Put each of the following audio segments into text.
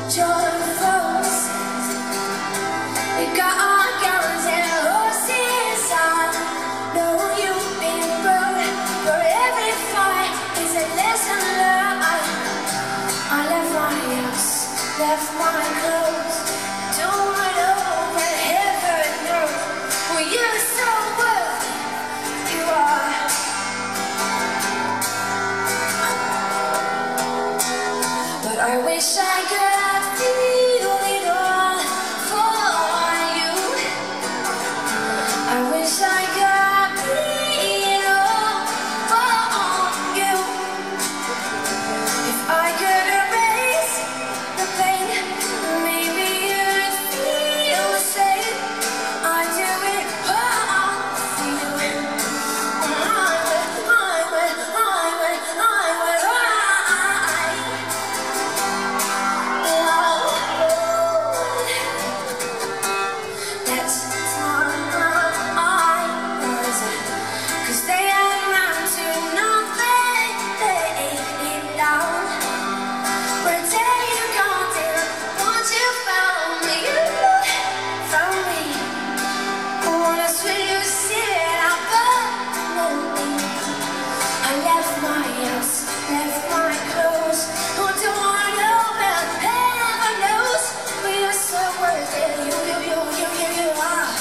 joy flows. We got our guns and horses. I know you've been burned, but every fight is a lesson learned. I left my house, left my clothes, don't over heaven knows. Well, you're so worth you are. But I wish I could feel it all for you. I wish I could be it all for you. If I could erase the pain, maybe you'd feel the same. I do it all for you. Left my clothes, who do I know that heaven knows we are so worth it. You are.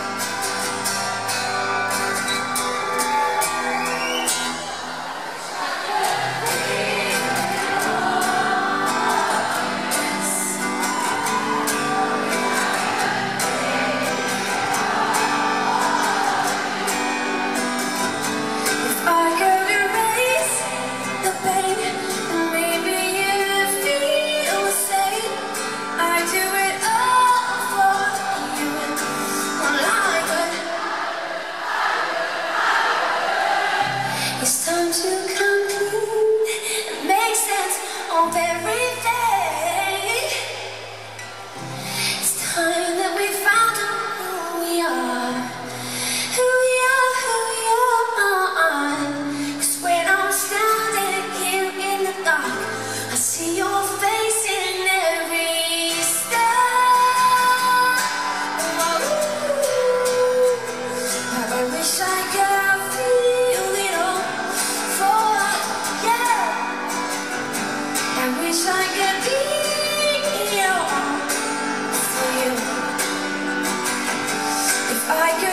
If I could erase the pain, maybe you feel the same. I do it all for you. It's time to come clean and make sense of everything. It's time that we found out who we are, who we are, who we are. 'Cause when I'm standing here in the dark, I see your face in every star. I wish I could feel it all for you. I wish I could be it all for you. If I could